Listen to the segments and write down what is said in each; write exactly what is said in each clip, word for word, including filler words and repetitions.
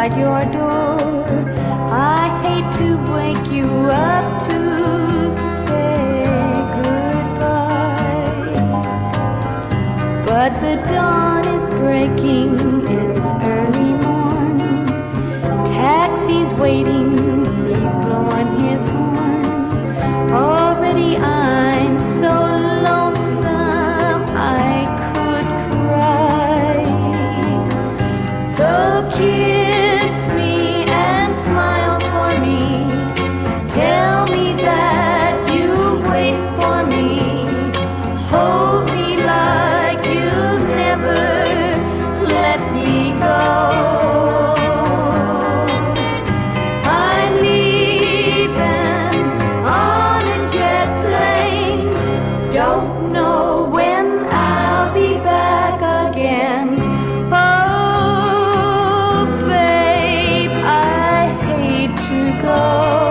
outside your door. I hate to wake you up to say goodbye, but the dawn is breaking, it's early morn. Taxi's waiting, he's blowing his horn. Already I'm so lonesome I could cry. So kiss me and smile for me. Tell me that you'll wait for me. Hold me like you'll never let me go. I'm leaving on a jet plane. Don't know when I'll be back again. Oh, babe, I hate to go.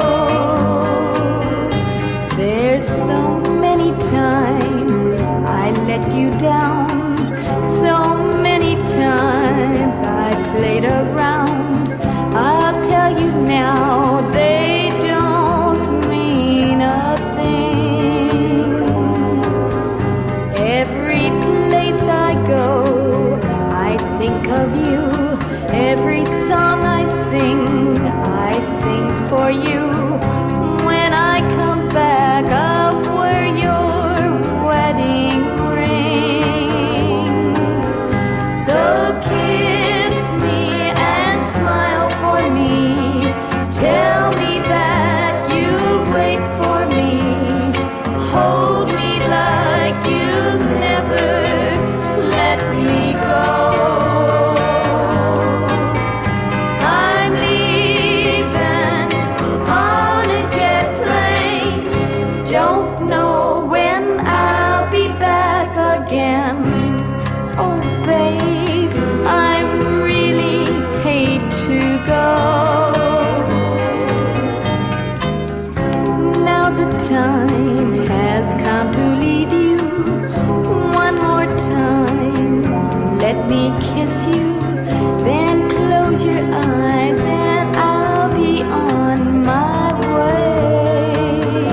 There's so many times I let you down. So many times I played around. I'll tell you now, they don't mean a thing. Every place I go, I think of you. Every song I sing, I sing for you. When I come back, I'll wear your wedding ring. So kiss me and smile for me. Tell me that you'll wait for me. Hold me like you'll never let me go. I'm leaving on a jet plane. Don't know when I'll be back again. Oh, babe, I really hate to go. Now the time has come to leave you. One more time, let me kiss you. Then close your eyes and I'll be on my way.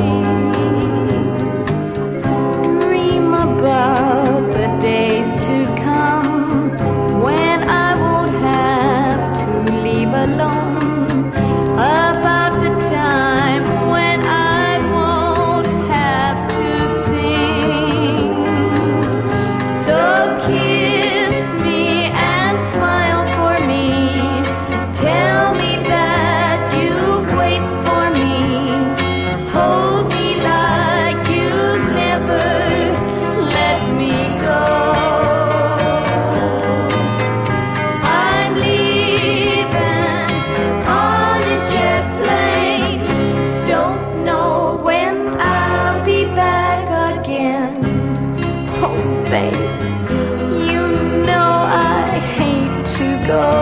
Dream about the days to come when I won't have to leave alone. About the time when I won't have to sing. So kiss me and smile for me. Tell me that you'll wait for me. Hold me like you'll never let me go. I'm leaving on a jet plane. Don't know when I'll be back again. Oh, babe, you know I hate to go.